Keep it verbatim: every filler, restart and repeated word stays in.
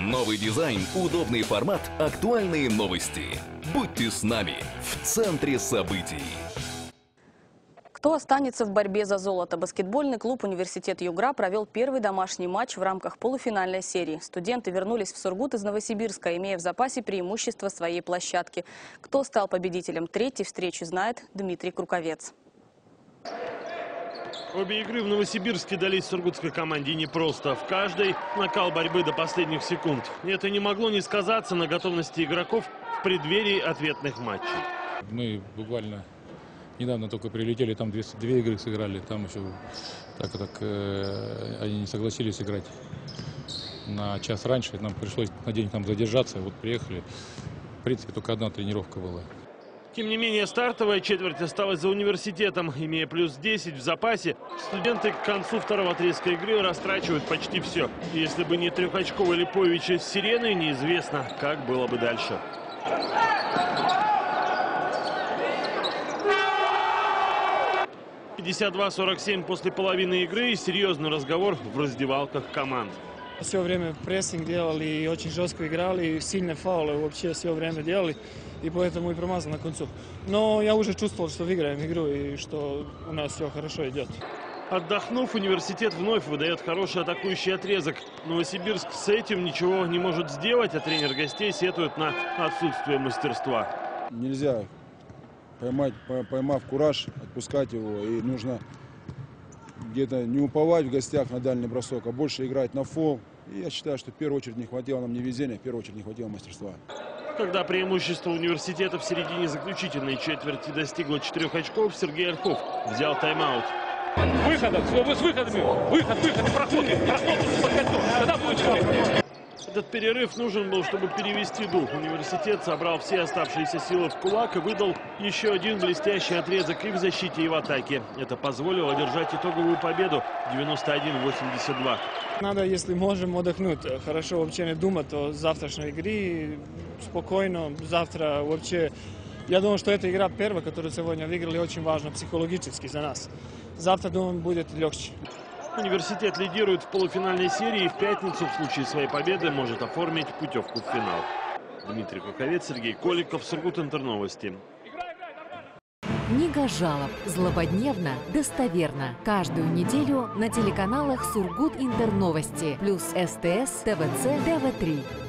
Новый дизайн, удобный формат, актуальные новости. Будьте с нами в центре событий. Кто останется в борьбе за золото? Баскетбольный клуб «Университет Югра» провел первый домашний матч в рамках полуфинальной серии. Студенты вернулись в Сургут из Новосибирска, имея в запасе преимущество своей площадки. Кто стал победителем третьей встречи, знает Дмитрий Круковец. Обе игры в Новосибирске дались сургутской команде непросто. В каждой накал борьбы до последних секунд. Это не могло не сказаться на готовности игроков в преддверии ответных матчей. Мы буквально недавно только прилетели, там две, две игры сыграли. Там еще так, так э, они не согласились играть на час раньше. Нам пришлось на день там задержаться. Вот приехали. В принципе, только одна тренировка была. Тем не менее, стартовая четверть осталась за университетом. Имея плюс десять в запасе, студенты к концу второго отрезка игры растрачивают почти все. Если бы не трехочковый Липович из Сирены, неизвестно, как было бы дальше. пятьдесят два сорок семь после половины игры и серьезный разговор в раздевалках команд. Все время прессинг делали и очень жестко играли, и сильные фаулы вообще все время делали, и поэтому и промазал на концу. Но я уже чувствовал, что выиграем игру и что у нас все хорошо идет. Отдохнув, университет вновь выдает хороший атакующий отрезок. Новосибирск с этим ничего не может сделать, а тренер гостей сетует на отсутствие мастерства. Нельзя поймать, поймав кураж, отпускать его, и нужно где-то не уповать в гостях на дальний бросок, а больше играть на фол. И я считаю, что в первую очередь не хватило нам не везения, в первую очередь не хватило мастерства. Когда преимущество университета в середине заключительной четверти достигло четырех очков, Сергей Ольхов взял тайм-аут. Выходом, с выходами, выход, выход, проход, проход, тогда будет человек. Этот перерыв нужен был, чтобы перевести дух. Университет собрал все оставшиеся силы в кулак и выдал еще один блестящий отрезок и в защите, и в атаке. Это позволило одержать итоговую победу девяносто один восемьдесят два. Надо, если можем, отдохнуть. Хорошо вообще не думать о завтрашней игре. Спокойно. Завтра вообще... Я думаю, что эта игра первая, которую сегодня выиграли, очень важна психологически за нас. Завтра, думаю, будет легче. Университет лидирует в полуфинальной серии и в пятницу в случае своей победы может оформить путевку в финал. Дмитрий Круковец, Сергей Коликов, Сургут Интерновости. Книга жалоб. Злободневно, достоверно. Каждую неделю на телеканалах Сургут Интерновости плюс СТС, ТВЦ, ТВ три.